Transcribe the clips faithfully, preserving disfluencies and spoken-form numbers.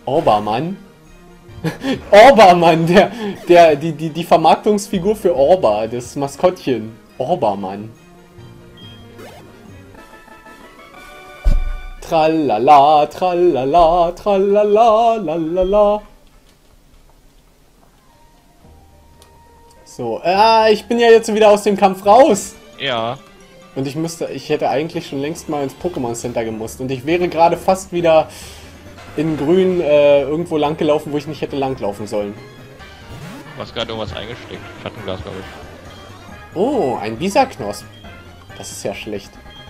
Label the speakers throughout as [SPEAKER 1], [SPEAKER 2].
[SPEAKER 1] Orbamann? Orbamann, der, der, die, die, die Vermarktungsfigur für Orba, das Maskottchen. Orbamann. Tralala, tralala, tralala, lalala. So, äh, ich bin ja jetzt wieder aus dem Kampf raus.
[SPEAKER 2] Ja.
[SPEAKER 1] Und ich müsste, ich hätte eigentlich schon längst mal ins Pokémon Center gemusst. Und ich wäre gerade fast wieder in Grün äh, irgendwo lang gelaufen, wo ich nicht hätte langlaufen sollen.
[SPEAKER 2] Du hast gerade irgendwas eingesteckt. Schattenglas, glaube ich.
[SPEAKER 1] Oh, ein Bisaknosp. Das ist ja schlecht.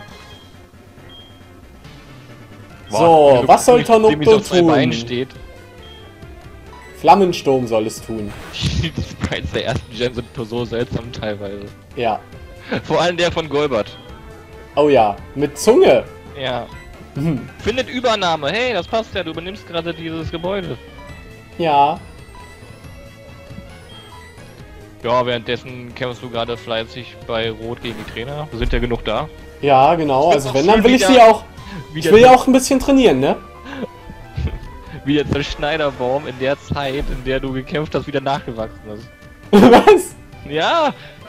[SPEAKER 1] So,
[SPEAKER 2] Wow,
[SPEAKER 1] was soll Tonopto tun?
[SPEAKER 2] Steht.
[SPEAKER 1] Flammensturm soll es tun.
[SPEAKER 2] Die Sprites der ersten Gen sind so seltsam teilweise.
[SPEAKER 1] Ja.
[SPEAKER 2] Vor allem der von Golbert.
[SPEAKER 1] Oh ja, mit Zunge.
[SPEAKER 2] Ja.
[SPEAKER 1] Hm.
[SPEAKER 2] Findet Übernahme. Hey, das passt ja, du übernimmst gerade dieses Gebäude.
[SPEAKER 1] Ja.
[SPEAKER 2] Ja, währenddessen kämpfst du gerade fleißig bei Rot gegen die Trainer. Wir sind ja genug da.
[SPEAKER 1] Ja, genau. Also wenn, dann will ich
[SPEAKER 2] wieder,
[SPEAKER 1] sie auch... Ich will ja auch ein bisschen trainieren, ne?
[SPEAKER 2] Wie der Zerschneiderbaum in der Zeit, in der du gekämpft hast, wieder nachgewachsen ist.
[SPEAKER 1] Was?
[SPEAKER 2] Ja!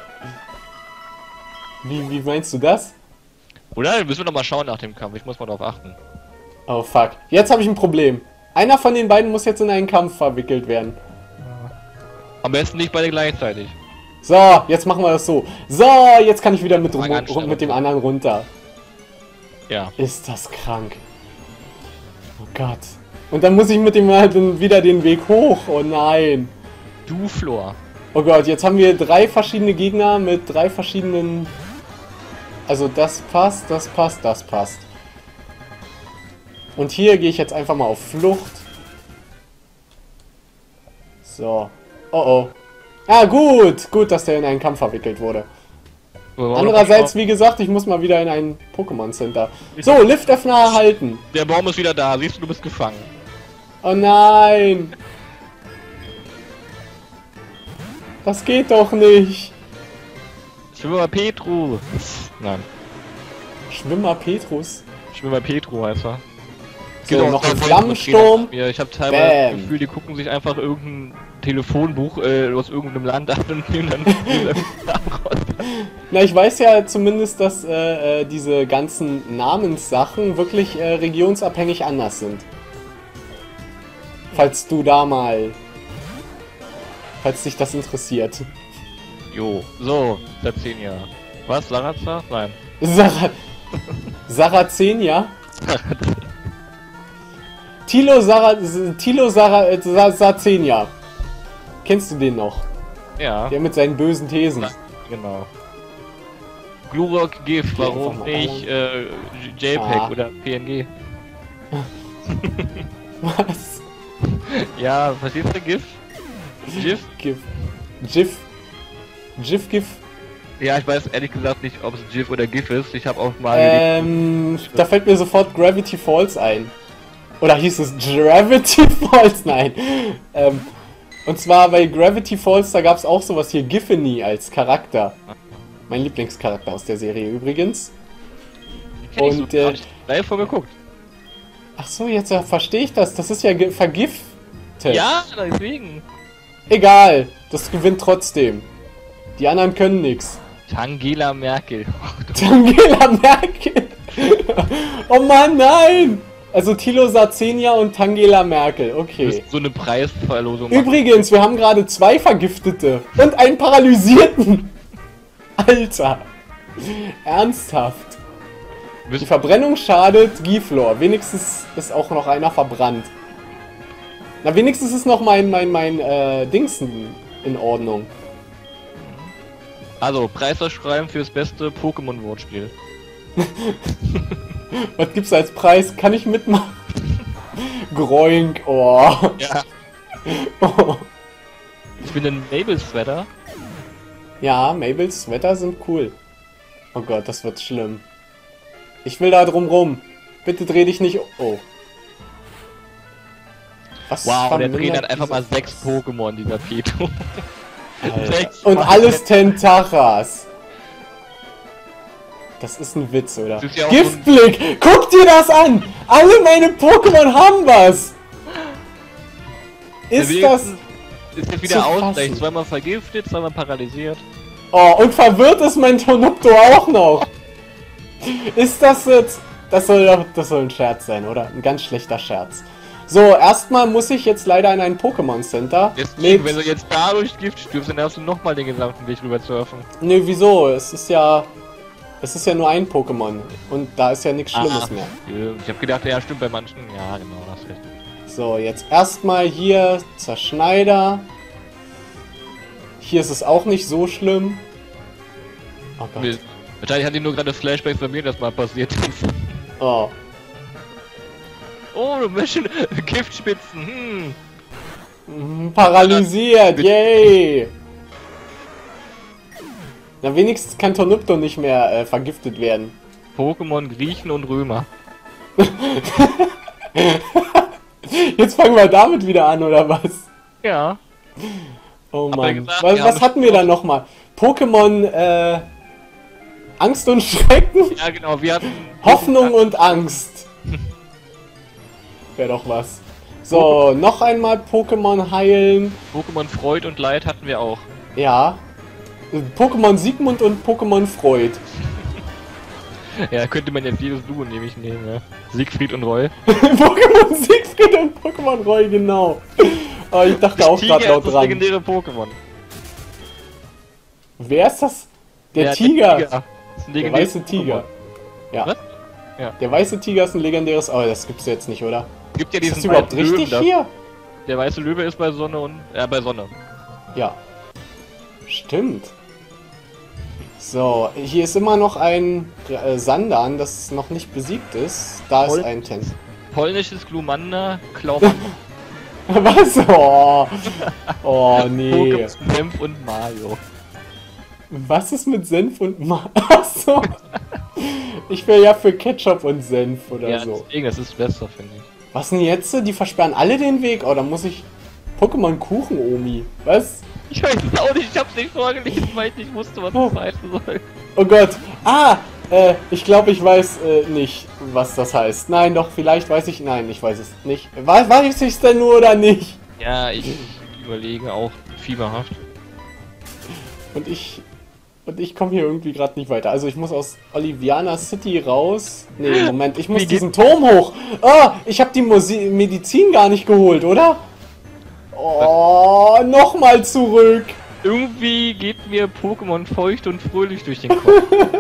[SPEAKER 1] Wie, wie meinst du das?
[SPEAKER 2] Oder? Müssen wir noch mal schauen nach dem Kampf. Ich muss mal darauf achten.
[SPEAKER 1] Oh fuck. Jetzt habe ich ein Problem. Einer von den beiden muss jetzt in einen Kampf verwickelt werden.
[SPEAKER 2] Am besten nicht beide gleichzeitig.
[SPEAKER 1] So, jetzt machen wir das so. So, jetzt kann ich wieder mit, mit dem anderen runter.
[SPEAKER 2] Ja.
[SPEAKER 1] Ist das krank. Oh Gott. Und dann muss ich mit dem halt wieder den Weg hoch. Oh nein.
[SPEAKER 2] Du, Flor.
[SPEAKER 1] Oh Gott, jetzt haben wir drei verschiedene Gegner mit drei verschiedenen... Also das passt, das passt, das passt. Und hier gehe ich jetzt einfach mal auf Flucht. So. Oh oh. Ah, gut. Gut, dass der in einen Kampf verwickelt wurde. Andererseits, wie gesagt, ich muss mal wieder in ein Pokémon Center. So, Liftöffner erhalten.
[SPEAKER 2] Der Baum ist wieder da. Siehst du, du bist gefangen.
[SPEAKER 1] Oh nein. Das geht doch nicht.
[SPEAKER 2] Schwimmer Petru. Nein.
[SPEAKER 1] Schwimmer Petrus.
[SPEAKER 2] Schwimmer Petru heißt er.
[SPEAKER 1] So, genau, noch ein Flammensturm.
[SPEAKER 2] Ja, ich habe teilweise Bam. das Gefühl, die gucken sich einfach irgendein Telefonbuch äh, aus irgendeinem Land an und nehmen dann raus.
[SPEAKER 1] Na, ich weiß ja zumindest, dass äh, diese ganzen Namenssachen wirklich äh, regionsabhängig anders sind. Falls du da mal... Falls dich das interessiert.
[SPEAKER 2] Jo, so, Sarazenia. Was, Sarazar? Nein.
[SPEAKER 1] Sar Sarazenia? Tilo Sara... Tilo Sara... Äh, Sarazenia. Kennst du den noch?
[SPEAKER 2] Ja.
[SPEAKER 1] Der mit seinen bösen Thesen.
[SPEAKER 2] Ja, genau. Glurok GIF, warum nicht äh, JPEG ah. oder P N G?
[SPEAKER 1] Was?
[SPEAKER 2] Ja, verstehst du GIF? GIF?
[SPEAKER 1] GIF. GIF. GIF, GIF.
[SPEAKER 2] Ja, ich weiß ehrlich gesagt nicht, ob es GIF oder GIF ist. Ich habe auch mal...
[SPEAKER 1] Ähm, da fällt mir sofort Gravity Falls ein. Oder hieß es Gravity Falls? Nein. Ähm, und zwar bei Gravity Falls, da gab es auch sowas hier, Giffany als Charakter. Mein Lieblingscharakter aus der Serie übrigens.
[SPEAKER 2] Ich kenn und so, äh, live vorgeguckt.
[SPEAKER 1] Ach so, jetzt ja, verstehe ich das. Das ist ja vergiftet.
[SPEAKER 2] Ja, deswegen.
[SPEAKER 1] Egal, das gewinnt trotzdem. Die anderen können nichts.
[SPEAKER 2] Tangela Merkel.
[SPEAKER 1] Tangela Merkel. Oh Mann, nein! Also Tilo Sarazenia und Tangela Merkel, okay.
[SPEAKER 2] So eine Preisverlosung.
[SPEAKER 1] Übrigens, wir haben gerade zwei Vergiftete und einen Paralysierten. Alter. Ernsthaft. Die Verbrennung schadet Giflor. Wenigstens ist auch noch einer verbrannt. Na, wenigstens ist noch mein, mein, mein, äh, Dingsen in Ordnung.
[SPEAKER 2] Also, Preisausschreiben fürs beste Pokémon-Wortspiel.
[SPEAKER 1] Was gibt's als Preis? Kann ich mitmachen? Groink, oh.
[SPEAKER 2] Ja. Oh. Ich bin ein Mabel-Sweater.
[SPEAKER 1] Ja, Mabels Sweater sind cool. Oh Gott, das wird schlimm. Ich will da drum rum. Bitte dreh dich nicht... Oh.
[SPEAKER 2] Was wow, der Trainer hat einfach mal sechs Pokémon, dieser Petru.
[SPEAKER 1] Und alles Tentachas. Das ist ein Witz, oder? Ja Giftblick! So Guck dir das an! Alle meine Pokémon haben was! Ist
[SPEAKER 2] Ja,
[SPEAKER 1] das...
[SPEAKER 2] Ist jetzt
[SPEAKER 1] zu
[SPEAKER 2] wieder Ausgleich.
[SPEAKER 1] fassen?
[SPEAKER 2] Zweimal vergiftet, zweimal paralysiert.
[SPEAKER 1] Oh, und verwirrt ist mein Tonupto auch noch. Ist das jetzt... Das soll doch... Das soll ein Scherz sein, oder? Ein ganz schlechter Scherz. So, erstmal muss ich jetzt leider in ein Pokémon Center.
[SPEAKER 2] Deswegen, wenn du jetzt dadurch Gift stirbst, dann darfst du nochmal den gesamten Weg rüber surfen.
[SPEAKER 1] Nö, wieso? Es ist ja... Es ist ja nur ein Pokémon. Und da ist ja nichts Schlimmes
[SPEAKER 2] Ah,
[SPEAKER 1] mehr.
[SPEAKER 2] Ich hab gedacht, ja stimmt bei manchen. Ja, genau, das ist recht.
[SPEAKER 1] So, jetzt erstmal hier Zerschneider. Hier ist es auch nicht so schlimm. Oh Gott.
[SPEAKER 2] Nee, wahrscheinlich hat die nur gerade Flashbacks bei mir, das mal passiert ist.
[SPEAKER 1] Oh.
[SPEAKER 2] Oh, du Menschen, Giftspitzen, hm.
[SPEAKER 1] Mhm, paralysiert, yay! Na, wenigstens kann Tonupto nicht mehr äh, vergiftet werden.
[SPEAKER 2] Pokémon Griechen und Römer.
[SPEAKER 1] Jetzt fangen wir damit wieder an, oder was?
[SPEAKER 2] Ja.
[SPEAKER 1] Oh
[SPEAKER 2] Hab ja
[SPEAKER 1] Mann.
[SPEAKER 2] gesagt,
[SPEAKER 1] was
[SPEAKER 2] wir
[SPEAKER 1] was
[SPEAKER 2] haben
[SPEAKER 1] hatten wir da nochmal? Pokémon, äh... Angst und Schrecken?
[SPEAKER 2] Ja, genau, wir hatten...
[SPEAKER 1] Hoffnung und Angst. Wäre doch was. So, noch einmal Pokémon heilen.
[SPEAKER 2] Pokémon Freud und Leid hatten wir auch.
[SPEAKER 1] Ja. Pokémon Sigmund und Pokémon Freud.
[SPEAKER 2] Ja, könnte man jetzt jedes Duo nämlich nehmen, ja. Siegfried und Roy.
[SPEAKER 1] Pokémon Siegfried und Pokémon Roy, genau. Oh, ich dachte auch gerade laut
[SPEAKER 2] das
[SPEAKER 1] dran.
[SPEAKER 2] legendäre Pokémon.
[SPEAKER 1] Wer ist das? Der
[SPEAKER 2] Ja,
[SPEAKER 1] Tiger.
[SPEAKER 2] Der, Tiger. Das ist ein
[SPEAKER 1] Der
[SPEAKER 2] legendäres
[SPEAKER 1] weiße Tiger. Ja.
[SPEAKER 2] Was? Ja.
[SPEAKER 1] Der weiße Tiger ist ein legendäres... Oh, das gibt's jetzt nicht, oder?
[SPEAKER 2] Es gibt ja
[SPEAKER 1] Ist
[SPEAKER 2] diesen
[SPEAKER 1] das überhaupt
[SPEAKER 2] weißen
[SPEAKER 1] richtig
[SPEAKER 2] Löwen,
[SPEAKER 1] hier?
[SPEAKER 2] da. Der weiße Löwe ist bei Sonne und... Ja, bei Sonne.
[SPEAKER 1] Ja. Stimmt. So, hier ist immer noch ein äh, Sandan, das noch nicht besiegt ist. Da ist
[SPEAKER 2] Pol
[SPEAKER 1] ein Ten.
[SPEAKER 2] Polnisches Glumanda, Klaumann.
[SPEAKER 1] Was? Oh, oh nee.
[SPEAKER 2] Pokémon Senf und Mario.
[SPEAKER 1] Was ist mit Senf und Ma... Achso. Ich wäre ja für Ketchup und Senf oder
[SPEAKER 2] Ja,
[SPEAKER 1] so.
[SPEAKER 2] deswegen, das ist besser, finde ich.
[SPEAKER 1] Was denn jetzt? Die versperren alle den Weg? Oh, da muss ich... Pokémon Kuchen, Omi. Was?
[SPEAKER 2] Ich weiß es auch nicht, ich hab's nicht vorgelesen, weil ich nicht wusste, was das heißen soll.
[SPEAKER 1] Oh Gott. Ah, äh, ich glaube, ich weiß äh, nicht, was das heißt. Nein, doch, vielleicht weiß ich... Nein, ich weiß es nicht. Weiß, weiß ich es denn nur oder nicht?
[SPEAKER 2] Ja, ich überlege auch fieberhaft.
[SPEAKER 1] Und ich... Und ich komme hier irgendwie gerade nicht weiter. Also ich muss aus Oliviana City raus. Nee, Moment, ich muss
[SPEAKER 2] Wie
[SPEAKER 1] diesen Turm hoch. Oh, ich habe die Musi Medizin gar nicht geholt, oder? Oh, nochmal zurück.
[SPEAKER 2] Irgendwie geht mir Pokémon feucht und fröhlich durch den Kopf.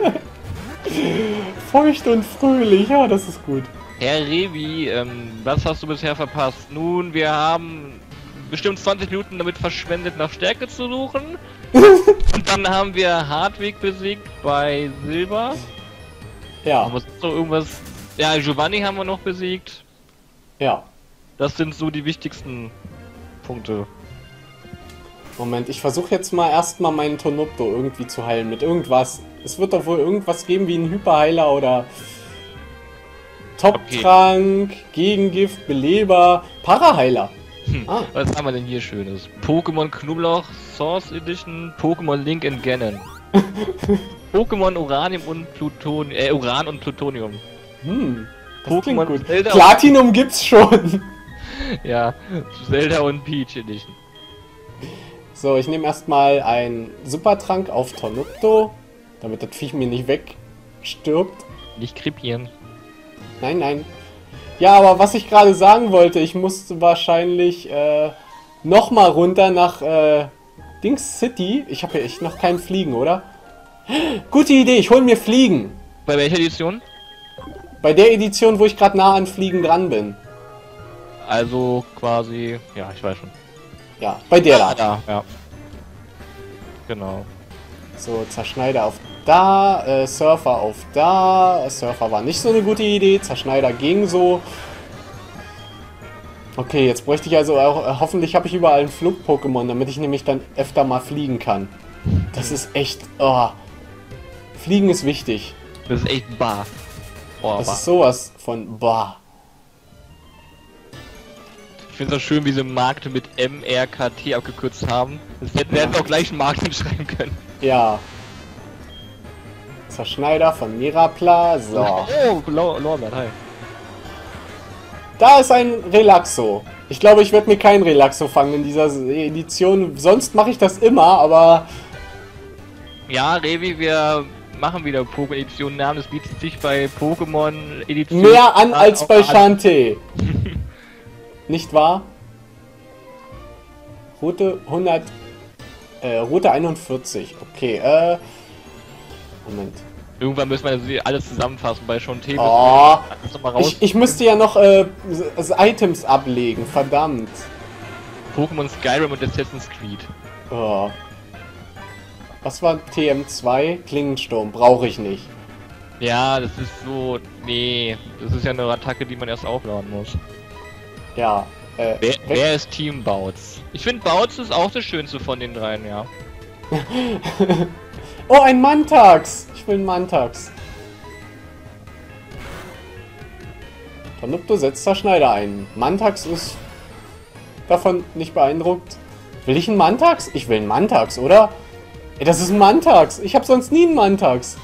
[SPEAKER 1] Feucht und fröhlich, ja, das ist gut.
[SPEAKER 2] Herr Revi, ähm, was hast du bisher verpasst? Nun, wir haben bestimmt zwanzig Minuten damit verschwendet, nach Stärke zu suchen. Und dann haben wir Hartwig besiegt bei Silber.
[SPEAKER 1] Ja,
[SPEAKER 2] Aber sonst noch irgendwas... Ja, Giovanni haben wir noch besiegt.
[SPEAKER 1] ja.
[SPEAKER 2] Das sind so die wichtigsten Punkte.
[SPEAKER 1] Moment, ich versuche jetzt mal erstmal meinen Tonupto irgendwie zu heilen mit irgendwas. Es wird doch wohl irgendwas geben wie ein Hyperheiler oder Top-Trank, okay. Gegengift, Beleber, Paraheiler.
[SPEAKER 2] Hm. Ah. Was haben wir denn hier Schönes? Pokémon Knoblauch Source Edition, Pokémon Link and Ganon. Pokémon Uranium und Pluton, äh, Uran und Plutonium.
[SPEAKER 1] Hm,
[SPEAKER 2] Pokémon
[SPEAKER 1] gut.
[SPEAKER 2] Zelda
[SPEAKER 1] Platinum gibt's schon.
[SPEAKER 2] Ja, Zelda und Peach Edition.
[SPEAKER 1] So, ich nehme erstmal einen Supertrank auf Tonupto, damit das Viech mir nicht wegstirbt.
[SPEAKER 2] Nicht krepieren.
[SPEAKER 1] Nein, nein. Ja, aber was ich gerade sagen wollte, ich musste wahrscheinlich äh, nochmal runter nach äh, Dings City. Ich habe ja echt noch keinen Fliegen, oder? Gute Idee, ich hol mir Fliegen.
[SPEAKER 2] Bei welcher Edition?
[SPEAKER 1] Bei der Edition, wo ich gerade nah an Fliegen dran bin.
[SPEAKER 2] Also quasi, ja, ich weiß schon.
[SPEAKER 1] Ja, bei der da.
[SPEAKER 2] Ja, ja. Genau.
[SPEAKER 1] So, Zerschneider auf da, äh, Surfer auf da. Surfer war nicht so eine gute Idee, Zerschneider ging so. Okay, jetzt bräuchte ich also auch, äh, hoffentlich habe ich überall ein Flug-Pokémon, damit ich nämlich dann öfter mal fliegen kann. Das ist echt, oh. Fliegen ist wichtig.
[SPEAKER 2] Das ist echt bar. Oh,
[SPEAKER 1] das
[SPEAKER 2] bar.
[SPEAKER 1] ist sowas von bar.
[SPEAKER 2] Ich finde es auch schön, wie sie Markt mit M R K T abgekürzt haben. Das hätten wir jetzt auch gleich einen Markt hinschreiben können.
[SPEAKER 1] Ja. Zerschneider von Mirapla, so.
[SPEAKER 2] Oh, Lorbeer, hi.
[SPEAKER 1] Da ist ein Relaxo. Ich glaube, ich werde mir keinen Relaxo fangen in dieser Edition. Sonst mache ich das immer, aber...
[SPEAKER 2] Ja, Revi, wir machen wieder Pokémon-Editionen an. Es bietet sich bei Pokémon-Editionen...
[SPEAKER 1] Mehr an als bei Shantae. Nicht wahr? Route hundert... Äh, Route einundvierzig. Okay, äh... Moment.
[SPEAKER 2] Irgendwann müssen wir alles zusammenfassen bei Shantae.
[SPEAKER 1] Oh, ich, ich müsste ja noch äh, Items ablegen, verdammt.
[SPEAKER 2] Pokémon Skyrim und Assassin's Creed.
[SPEAKER 1] Oh. Was war T M zwei? Klingensturm, brauche ich nicht.
[SPEAKER 2] Ja, das ist so... Nee, das ist ja eine Attacke, die man erst aufladen muss.
[SPEAKER 1] Ja, äh...
[SPEAKER 2] Wer, wer ist Team Bouts? Ich finde Bouts ist auch das Schönste von den dreien, ja.
[SPEAKER 1] Oh, ein Mantax! Ich will einen Mantax. Tonupto setzt da Schneider ein. Mantax ist davon nicht beeindruckt. Will ich einen Mantax? Ich will einen Mantax, oder? Ey, das ist ein Mantax. Ich habe sonst nie einen Mantax.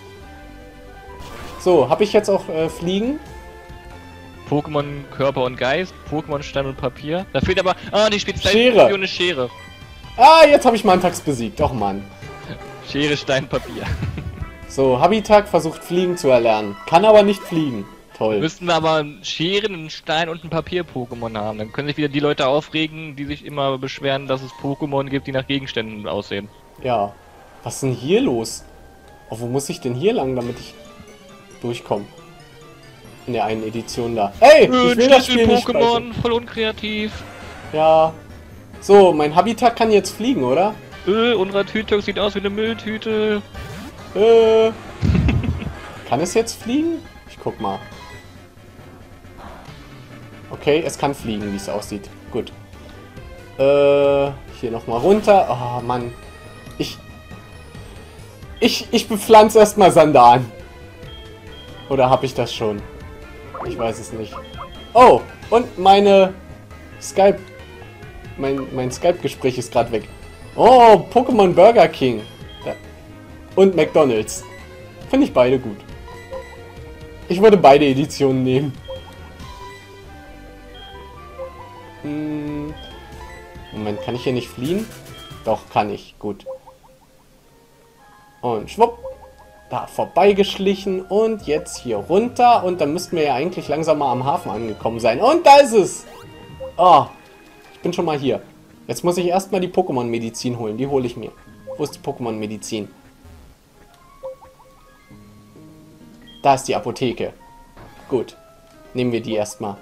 [SPEAKER 1] So, habe ich jetzt auch äh, Fliegen?
[SPEAKER 2] Pokémon Körper und Geist, Pokémon Stein und Papier. Da fehlt aber... Ah, die Spezialfunktion ist Schere.
[SPEAKER 1] Ah, jetzt habe ich Mantax besiegt. Och, Mann.
[SPEAKER 2] Schere, Stein, Papier.
[SPEAKER 1] So, Habitak versucht Fliegen zu erlernen. Kann aber nicht fliegen. Toll.
[SPEAKER 2] Müssten wir aber Scheren, einen Stein und ein Papier-Pokémon haben. Dann können sich wieder die Leute aufregen, die sich immer beschweren, dass es Pokémon gibt, die nach Gegenständen aussehen.
[SPEAKER 1] Ja. Was ist denn hier los? Oh, wo muss ich denn hier lang, damit ich durchkomme? In der einen Edition da. Ey,
[SPEAKER 2] äh,
[SPEAKER 1] ich will das Spiel nicht
[SPEAKER 2] Pokémon, voll unkreativ.
[SPEAKER 1] Ja. So, mein Habitat kann jetzt fliegen, oder?
[SPEAKER 2] Äh, unser Tüte sieht aus wie eine Mülltüte.
[SPEAKER 1] Äh. Kann es jetzt fliegen? Ich guck mal. Okay, es kann fliegen, wie es aussieht. Gut. Äh, hier nochmal runter. Oh, Mann. Ich... Ich, ich bepflanze erstmal Sandalen. Oder habe ich das schon? Ich weiß es nicht. Oh, und meine Skype... Mein, mein Skype-Gespräch ist gerade weg. Oh, Pokémon Burger King. Ja. Und McDonald's. Finde ich beide gut. Ich würde beide Editionen nehmen. Hm. Moment, kann ich hier nicht fliehen? Doch, kann ich. Gut. Und schwupp. Da vorbeigeschlichen und jetzt hier runter. Und dann müssten wir ja eigentlich langsam mal am Hafen angekommen sein. Und da ist es! Oh, ich bin schon mal hier. Jetzt muss ich erstmal die Pokémon-Medizin holen. Die hole ich mir. Wo ist die Pokémon-Medizin? Da ist die Apotheke. Gut. Nehmen wir die erstmal.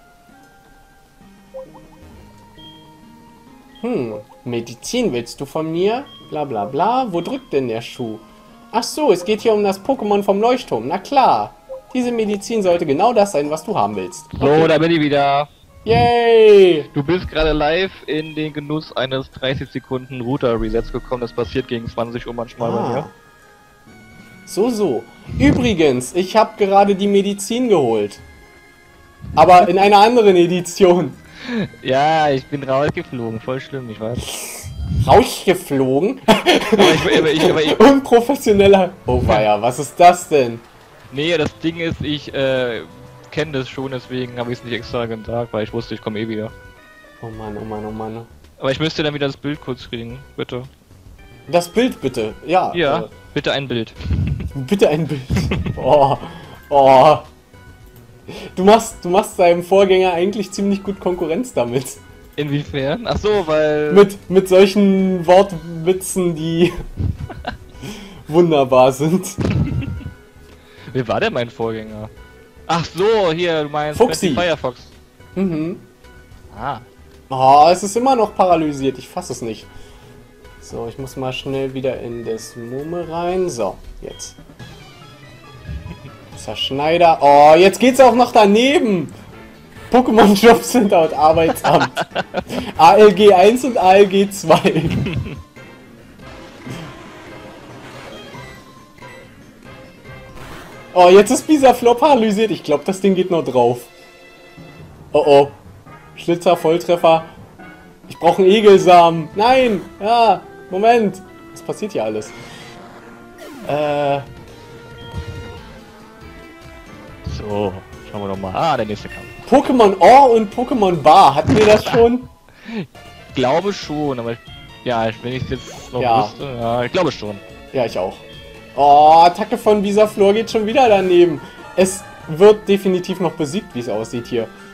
[SPEAKER 1] Hm, Medizin willst du von mir? Bla bla bla. Wo drückt denn der Schuh? Ach so, es geht hier um das Pokémon vom Leuchtturm. Na klar. Diese Medizin sollte genau das sein, was du haben willst.
[SPEAKER 2] Okay. So, da bin ich wieder.
[SPEAKER 1] Yay!
[SPEAKER 2] Du bist gerade live in den Genuss eines dreißig Sekunden Router-Resets gekommen. Das passiert gegen zwanzig Uhr manchmal
[SPEAKER 1] ah.
[SPEAKER 2] bei mir.
[SPEAKER 1] So, so. Übrigens, ich habe gerade die Medizin geholt. Aber in einer anderen Edition.
[SPEAKER 2] Ja, ich bin rausgeflogen. Voll schlimm, ich weiß.
[SPEAKER 1] Rausgeflogen?
[SPEAKER 2] Aber ich, aber ich, aber ich,
[SPEAKER 1] Unprofessioneller. Oh weia, was ist das denn?
[SPEAKER 2] Nee, das Ding ist, ich äh, kenne das schon, deswegen habe ich es nicht extra gesagt, weil ich wusste, ich komme eh wieder.
[SPEAKER 1] Oh Mann, oh Mann, oh Mann.
[SPEAKER 2] Aber ich müsste dann wieder das Bild kurz kriegen, bitte.
[SPEAKER 1] Das Bild bitte, ja.
[SPEAKER 2] Ja,
[SPEAKER 1] äh,
[SPEAKER 2] bitte ein Bild.
[SPEAKER 1] Bitte ein Bild. Oh, oh. Du machst, du machst deinem Vorgänger eigentlich ziemlich gut Konkurrenz damit.
[SPEAKER 2] Inwiefern? Ach so, weil...
[SPEAKER 1] Mit, mit solchen Wortwitzen, die wunderbar sind.
[SPEAKER 2] Wer war denn mein Vorgänger? Ach so, hier, du meinst
[SPEAKER 1] Fuchsi.
[SPEAKER 2] Firefox.
[SPEAKER 1] Mhm.
[SPEAKER 2] Ah.
[SPEAKER 1] Oh, es ist immer noch paralysiert. Ich fasse es nicht. So, ich muss mal schnell wieder in das Mumme rein. So, jetzt. Zerschneider. Oh, jetzt geht's auch noch daneben. Pokémon Jobcenter und Arbeitsamt. A L G eins und A L G zwei. Oh, jetzt ist Bisaflor paralysiert. Ich glaube, das Ding geht noch drauf. Oh oh. Schlitzer, Volltreffer. Ich brauche einen Egelsamen. Nein. Ja, Moment. Was passiert hier alles? Äh.
[SPEAKER 2] So, schauen wir doch mal. Ah, der nächste Kampf.
[SPEAKER 1] Pokémon Or und Pokémon Bar. Hatten wir das schon?
[SPEAKER 2] Ich glaube schon, aber ja, wenn ich jetzt noch
[SPEAKER 1] Ja.
[SPEAKER 2] wüsste, ja, ich glaube schon.
[SPEAKER 1] Ja, ich auch. Oh, Attacke von Visaflor geht schon wieder daneben. Es wird definitiv noch besiegt, wie es aussieht hier.